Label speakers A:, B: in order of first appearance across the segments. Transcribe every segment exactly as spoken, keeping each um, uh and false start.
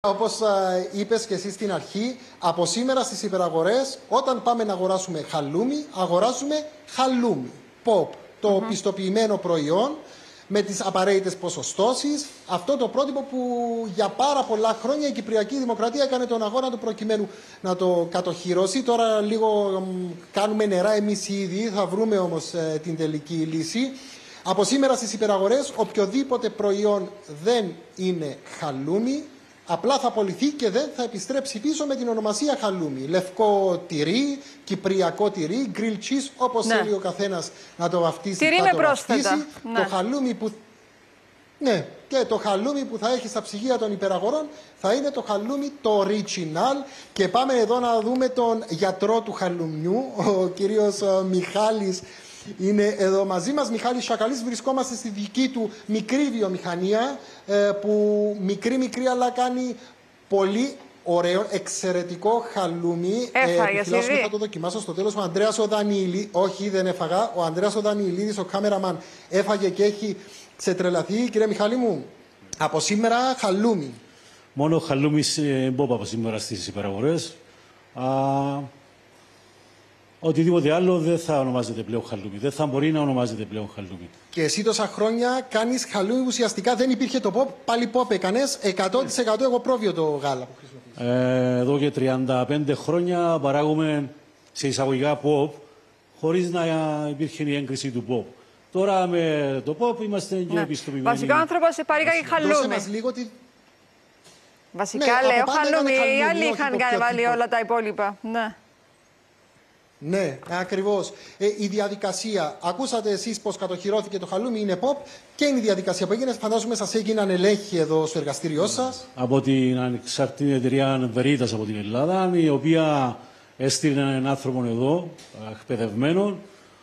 A: Όπως είπες και εσύ στην αρχή, από σήμερα στις υπεραγορές, όταν πάμε να αγοράσουμε χαλούμι, αγοράζουμε χαλούμι, pop, το mm-hmm. πιστοποιημένο προϊόν, με τις απαραίτητες ποσοστώσεις, αυτό το πρότυπο που για πάρα πολλά χρόνια η Κυπριακή Δημοκρατία έκανε τον αγώνα του προκειμένου να το κατοχυρώσει. Τώρα λίγο κάνουμε νερά εμείς ήδη, θα βρούμε όμως ε, την τελική λύση. Από σήμερα στις υπεραγορές, οποιοδήποτε προϊόν δεν είναι χαλούμι, απλά θα απολυθεί και δεν θα επιστρέψει πίσω με την ονομασία χαλούμι. Λευκό τυρί, κυπριακό τυρί, grill cheese, όπως ναι. θέλει ο καθένας να το βαφτίσει.
B: Τυρί
A: θα
B: με
A: το
B: πρόσθετα.
A: Ναι. Το χαλούμι που... Ναι, και το χαλούμι που θα έχει στα ψυγεία των υπεραγορών θα είναι το χαλούμι το original. Και πάμε εδώ να δούμε τον γιατρό του χαλουμιού, ο κύριος Μιχάλης. Είναι εδώ μαζί μας, Μιχάλης Σακαλής. Βρισκόμαστε στη δική του μικρή βιομηχανία, που μικρή μικρή αλλά κάνει πολύ ωραίο, εξαιρετικό χαλούμι.
B: Έφαγες
A: ε, Θα το δοκιμάσω στο τέλος. Ο Ανδρέας ο Δανιηλίδης, όχι δεν έφαγα, ο Ανδρέας ο Δανιηλίδης, ο κάμεραμαν, έφαγε και έχει ξετρελαθεί. Κύριε Μιχάλη μου, από σήμερα χαλούμι.
C: Μόνο χαλούμι μπόπ από σήμερα στις υπεραγορές. Α... Οτιδήποτε άλλο δεν θα ονομάζεται πλέον χαλούμι. Δεν θα μπορεί να ονομάζεται πλέον χαλούμι.
A: Και εσύ τόσα χρόνια κάνεις χαλούμι που ουσιαστικά δεν υπήρχε το pop. Πάλι pop έκανες. εκατό τοις εκατό εγώ πρόβιο το γάλα που χρησιμοποιείς.
C: Ε, εδώ και τριάντα πέντε χρόνια παράγουμε σε εισαγωγικά pop χωρίς να υπήρχε η έγκριση του pop. Τώρα με το pop είμαστε και
B: ναι.
C: επιστοποιημένοι.
B: Βασικά ο άνθρωπος παρήγαγε χαλούμι.
A: Δώσε μας λίγο τη...
B: Βασικά
A: ναι,
B: λέω χαλούμι. Οι άλλοι είχαν βάλει όλα τα υπόλοιπα. Ναι.
A: Ναι, ακριβώς. Ε, η διαδικασία, ακούσατε εσείς πως κατοχυρώθηκε το χαλούμι, είναι pop, και είναι η διαδικασία που έγινε. Φαντάζομαι σας έγιναν ελέγχοι εδώ στο εργαστήριό σας.
C: Από την ανεξάρτητη εταιρεία Veritas από την Ελλάδα, η οποία έστειλε έναν άνθρωπο εδώ, εκπαιδευμένο.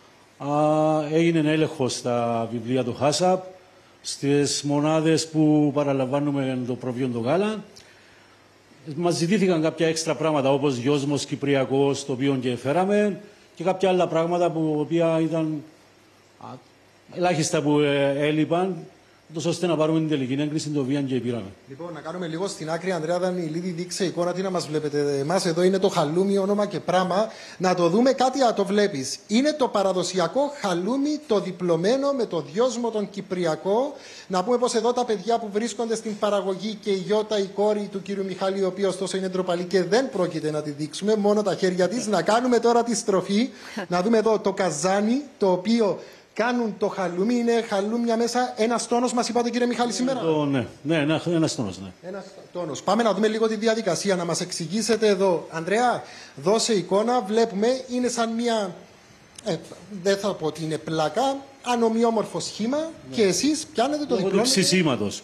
C: Έγινε έλεγχο στα βιβλία του Χάσαπ, στις μονάδες που παραλαμβάνουμε το προβιόν το γάλα. Μας ζητήθηκαν κάποια έξτρα πράγματα, όπως γιόσμος κυπριακός, το οποίο και φέραμε, και κάποια άλλα πράγματα που οποία ήταν α, ελάχιστα που ε, έλειπαν, τόσο ώστε να πάρουμε την τελική έγκριση, την οποία και πήραμε. Λοιπόν, να κάνουμε λίγο στην άκρη, Ανδρέα Δανιηλίδη, δείξε εικόνα, τι να μας βλέπετε εμάς. Εδώ είναι το χαλούμι, όνομα και πράγμα. Να το δούμε κάτι, να το βλέπεις. Είναι το παραδοσιακό χαλούμι, το διπλωμένο με το δυόσμο τον κυπριακό. Να πούμε πως εδώ τα παιδιά που βρίσκονται στην παραγωγή και η Γιώτα, η κόρη του κύριου Μιχάλη, η οποία ωστόσο είναι ντροπαλή και δεν πρόκειται να τη δείξουμε, μόνο τα χέρια της. Να κάνουμε τώρα τη στροφή. Να δούμε εδώ το καζάνι, το οποίο κάνουν το χαλούμι. Είναι χαλούμια μέσα. Ένας τόνος μας είπατε, κύριε Μιχάλη, σήμερα. Το, ναι, ναι, ένα, ένας τόνος, ναι.
A: Ένας τόνος. Πάμε να δούμε λίγο τη διαδικασία, να μας εξηγήσετε εδώ. Ανδρέα, δώσε εικόνα. Βλέπουμε, είναι σαν μια... Ε, δεν θα πω ότι είναι πλάκα, ανομοιόμορφο σχήμα, ναι. Και εσείς πιάνετε το διπλό.
C: Του ψησίματος.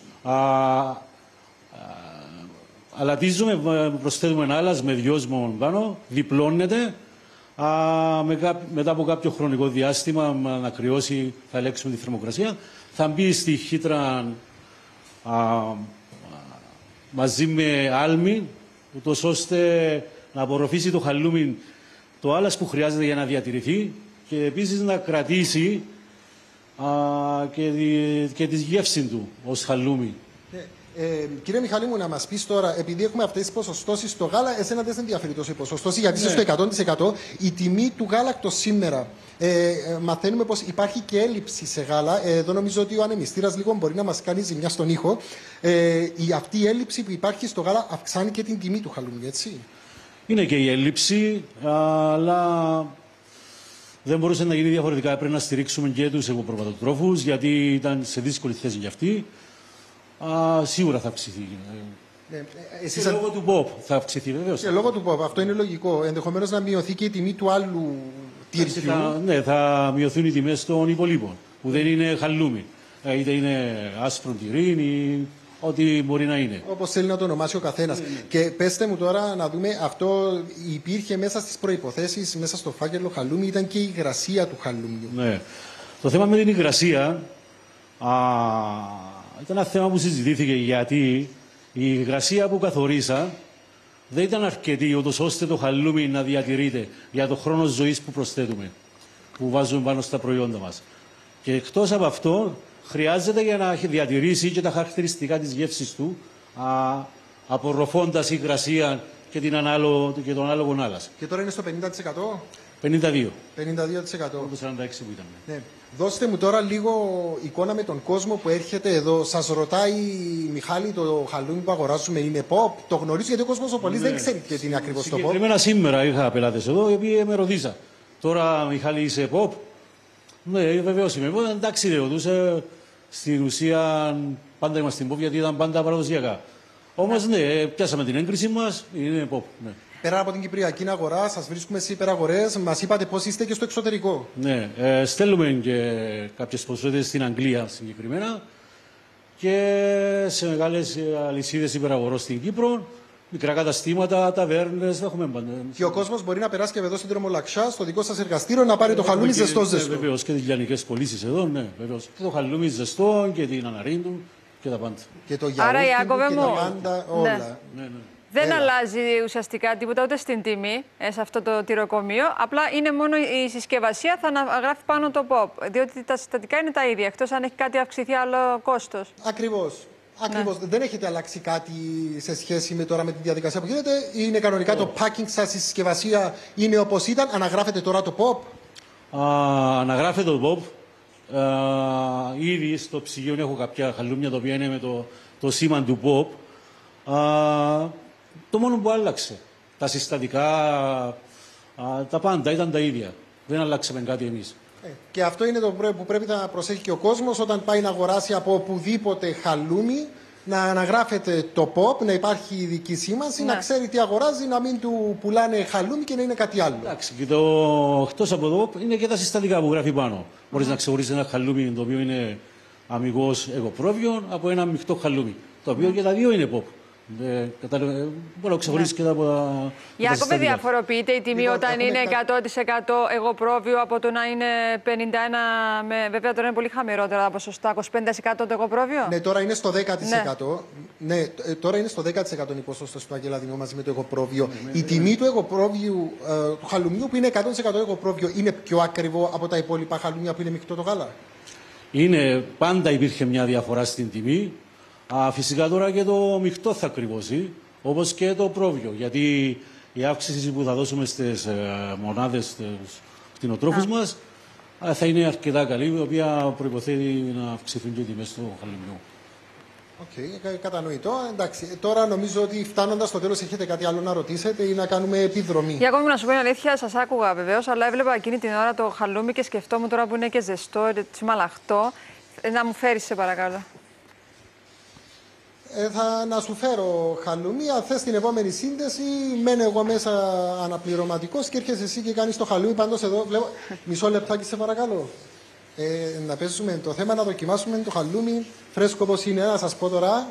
C: Αλατίζουμε, προσθέτουμε άλας με δυόσμο πάνω, διπλώνεται. Α, με κά, μετά από κάποιο χρονικό διάστημα, να κρυώσει, θα ελέγξουμε τη θερμοκρασία. Θα μπει στη χύτρα α, α, μαζί με άλμη, ούτως ώστε να απορροφήσει το χαλούμι το άλας που χρειάζεται για να διατηρηθεί και επίσης να κρατήσει α, και, τη, και τη γεύση του ως χαλούμι.
A: Ε, κύριε Μιχάλη μου, να μας πεις τώρα, επειδή έχουμε αυτές τις ποσοστώσεις στο γάλα, εσένα δεν σε ενδιαφέρει τόσο η ποσοστώση, γιατί είσαι ναι. στο εκατό τοις εκατό. Η τιμή του γάλακτος σήμερα, ε, ε, μαθαίνουμε πως υπάρχει και έλλειψη σε γάλα. Ε, εδώ νομίζω ότι ο ανεμιστήρας λίγο μπορεί να μας κάνει ζημιά στον ήχο. Ε, η, αυτή η έλλειψη που υπάρχει στο γάλα αυξάνει και την τιμή του χαλούμι, έτσι.
C: Είναι και η έλλειψη, αλλά δεν μπορούσε να γίνει διαφορετικά. Πρέπει να στηρίξουμε και τους εγωπροβατοτρόφους, γιατί ήταν σε δύσκολη θέση για αυτοί. Α, σίγουρα θα αυξηθεί. Ναι, εσείς... Και λόγω του pop θα αυξηθεί, βεβαίως.
A: Και λόγω του pop, αυτό είναι λογικό. Ενδεχομένως να μειωθεί και η τιμή του άλλου τυριού.
C: Θα, ναι, θα μειωθούν οι τιμές των υπολείπων, που δεν είναι χαλούμι. Είτε είναι άσπρο τυρί ή ό,τι μπορεί να είναι. Όπως
A: θέλει να το ονομάσει ο καθένας. Ναι, ναι. Και πέστε μου τώρα να δούμε, αυτό υπήρχε μέσα στις προϋποθέσεις, μέσα στο φάκελο χαλούμι, ήταν και η υγρασία του χαλούμιου.
C: Ναι. Το θέμα με την υγρασία... Α, ήταν ένα θέμα που συζητήθηκε, γιατί η υγρασία που καθορίσα δεν ήταν αρκετή ούτως ώστε το χαλούμι να διατηρείται για το χρόνο ζωής που προσθέτουμε, που βάζουμε πάνω στα προϊόντα μας. Και εκτός από αυτό, χρειάζεται για να διατηρήσει και τα χαρακτηριστικά της γεύσης του α, απορροφώντας υγρασία και, την ανάλογο, και τον ανάλογο άλας.
A: Και τώρα είναι στο πενήντα τοις εκατό.
C: πενήντα δύο.
A: πενήντα δύο τοις εκατό.
C: Το σαράντα έξι που ήταν.
A: Ναι. Δώστε μου τώρα λίγο εικόνα με τον κόσμο που έρχεται εδώ. Σας ρωτάει, Μιχάλη, το χαλούμι που αγοράζουμε είναι pop. Το γνωρίζω γιατί ο κόσμος ο πολύς
C: Ναι.
A: δεν ξέρει τι είναι ακριβώς το pop.
C: Συγκεκριμένα σήμερα είχα πελάτες εδώ, οι οποίοι με ρωτήσαν. Τώρα, Μιχάλη, είσαι pop. Ναι, βεβαίως είμαι. Εγώ, εντάξει, ρε, ρωτούσα. Στην ουσία, πάντα είμαστε pop γιατί ήταν πάντα παραδοσιακά. Όμως, ναι, πιάσαμε την έγκριση μας, είναι pop. Ναι.
A: Πέρα από την Κυπριακή αγορά, σας βρίσκουμε σε υπεραγορές. Μας είπατε πώς είστε και στο εξωτερικό.
C: Ναι, ε, στέλνουμε και κάποιες ποσότητες στην Αγγλία συγκεκριμένα και σε μεγάλες αλυσίδες υπεραγορών στην Κύπρο, μικρά καταστήματα, ταβέρνες, θα έχουμε πάντα.
A: Και ο κόσμος μπορεί να περάσει και εδώ στην Τρομολαξιά, στο δικό σας εργαστήριο, να πάρει το χαλούμι
C: και,
A: ζεστό
C: ναι,
A: ζεστό.
C: Βεβαίως και τις λιανικές πωλήσεις εδώ, ναι, βεβαίως. Και το χαλούμι ζεστό και την αναρρύντου και τα πάντα.
A: Και το
B: Άρα,
A: γιαούρτι
B: Ιάκωβε
A: και
B: μου,
A: τα πάντα, όλα.
B: ναι.
C: Ναι, ναι.
B: Δεν
A: Έλα.
B: αλλάζει ουσιαστικά τίποτα ούτε στην τιμή ε, σε αυτό το τυροκομείο. Απλά είναι μόνο η συσκευασία, θα αναγράφει πάνω το pop. Διότι τα συστατικά είναι τα ίδια, εκτός αν έχει κάτι αυξηθεί άλλο κόστος.
A: Ακριβώς. Ακριβώς. Δεν έχετε αλλάξει κάτι σε σχέση με τώρα με τη διαδικασία που γίνεται. Είναι κανονικά το packing σας, η συσκευασία είναι όπως ήταν. Αναγράφετε τώρα το pop.
C: Α, αναγράφεται το pop. Α, ήδη στο ψυγείο έχω κάποια χαλούμια τα οποία είναι με το, το σήμα του pop. Α, το μόνο που άλλαξε. Τα συστατικά, α, τα πάντα ήταν τα ίδια. Δεν αλλάξαμε κάτι εμείς.
A: Ε, Και αυτό είναι το πρέ- που πρέπει να προσέχει και ο κόσμος όταν πάει να αγοράσει από οπουδήποτε χαλούμι. Να αναγράφεται το pop, να υπάρχει ειδική σήμανση,
B: Ναι.
A: να ξέρει τι αγοράζει, να μην του πουλάνε χαλούμι και να είναι κάτι άλλο.
C: Εντάξει, και το εκτός από το pop είναι και τα συστατικά που γράφει πάνω. Μπορείς να ξεχωρίσεις ένα χαλούμι το οποίο είναι αμυγός εγωπρόβιο από ένα μειχτό χαλούμι. Το οποίο και τα δύο είναι pop. Ε, κατάλαβα, ε, μπορώ να ξεχωρίσεις και τα από τα. από τα
B: Ιάκωβε,
C: συστατικά.
B: διαφοροποιείται η τιμή
A: Λοιπόν,
B: όταν
A: έχουμε
B: είναι
A: κα-
B: εκατό τοις εκατό εγωπρόβιο από το να είναι πενήντα ένα τοις εκατό με. Βέβαια τώρα είναι πολύ χαμηλότερα τα ποσοστά, είκοσι πέντε τοις εκατό το εγωπρόβιο.
A: Ναι, τώρα είναι στο δέκα τοις εκατό. Ναι, ε, τώρα είναι στο δέκα τοις εκατό η ποσόστοση του Αγγελαδινού μαζί με το εγωπρόβιο. Η τιμή του εγωπρόβιου, ε, του χαλουμιού που είναι εκατό τοις εκατό εγωπρόβιο, είναι πιο ακριβό από τα υπόλοιπα χαλούμια που είναι μειχτό το γάλα.
C: Είναι, πάντα υπήρχε μια διαφορά στην τιμή. Α, φυσικά τώρα και το μειχτό θα ακριβώσει, όπως και το πρόβιο. Γιατί η αύξηση που θα δώσουμε στις ε, μονάδες, στους κτηνοτρόφους μας, α, θα είναι αρκετά καλή, η οποία προϋποθέτει να αυξηθούν και οι τιμές του χαλουμιού.
A: Οκ, κα- κατανοητό. Εντάξει, ε, τώρα νομίζω ότι φτάνοντας στο τέλος έχετε κάτι άλλο να ρωτήσετε ή να κάνουμε επιδρομή.
B: Ιάκωβε, να σου πω την αλήθεια, σας άκουγα βεβαίως, αλλά έβλεπα εκείνη την ώρα το χαλούμι και σκεφτόμουν τώρα που είναι και ζεστό, έτσι μαλαχτό, ε, να μου φέρεις σε παρακαλώ.
A: Ε, θα να σου φέρω χαλούμι. Αν θες την επόμενη σύνδεση, μένω εγώ μέσα αναπληρωματικός και έρχεσαι εσύ και κάνεις το χαλούμι. Πάντως εδώ βλέπω. Μισό λεπτάκι σε παρακαλώ. Ε, να παίζουμε το θέμα, να δοκιμάσουμε το χαλούμι φρέσκο όπως είναι. Να σας πω τώρα.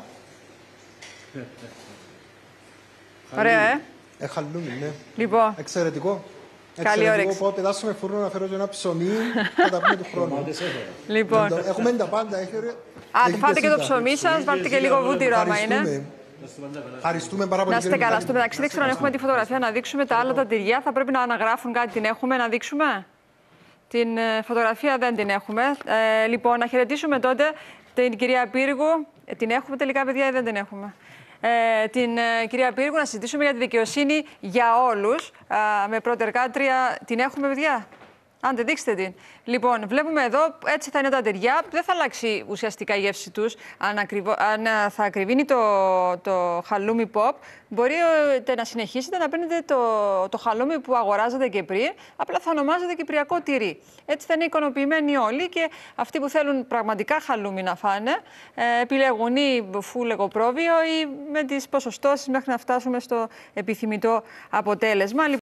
B: Ωραία, ε.
A: Ε, χαλούμι, ναι.
B: Λοιπόν,
A: Εξαιρετικό.
B: Καλή όρεξη.
A: Πω, πετάσουμε φούρνο να φέρω και ένα ψωμί. Θα τα πούμε του χρόνου.
B: λοιπόν.
A: Έχουμε τα πάντα. Έχει ωραία.
B: Α,
A: Έχει
B: φάτε και το
A: σίγα.
B: ψωμί σας, βάλτε και λίγο βούτυρο άμα είναι.
A: Ευχαριστούμε. Ευχαριστούμε πάρα πολύ.
B: Να είστε
A: κύριε
B: καλά.
A: Μιχάλη.
B: Στο μεταξύ, δεν ξέρω αν έχουμε τη φωτογραφία να δείξουμε τα άλλα τα τυριά. Θα πρέπει να αναγράφουν κάτι. Την έχουμε να δείξουμε. Την ε, φωτογραφία δεν την έχουμε. Ε, λοιπόν, να χαιρετήσουμε τότε την κυρία Πύργου. Ε, την έχουμε τελικά, παιδιά, ή δεν την έχουμε. Ε, την ε, κυρία Πύργου, να συζητήσουμε για τη δικαιοσύνη για όλους. Ε, με πρωτεργάτρια. Την έχουμε, παιδιά. Άντε, δείξτε την. Λοιπόν, βλέπουμε εδώ, έτσι θα είναι τα τυριά. Δεν θα αλλάξει ουσιαστικά η γεύση τους. Αν, ακριβώ, αν α, θα ακριβίνει το, το χαλούμι pop, μπορείτε να συνεχίσετε να παίρνετε το, το χαλούμι που αγοράζατε και πριν, απλά θα ονομάζεται κυπριακό τυρί. Έτσι θα είναι ικανοποιημένοι όλοι και αυτοί που θέλουν πραγματικά χαλούμι να φάνε, ε, επιλέγουν ή φουλ εγωπρόβιο ή με τις ποσοστώσεις μέχρι να φτάσουμε στο επιθυμητό αποτέλεσμα.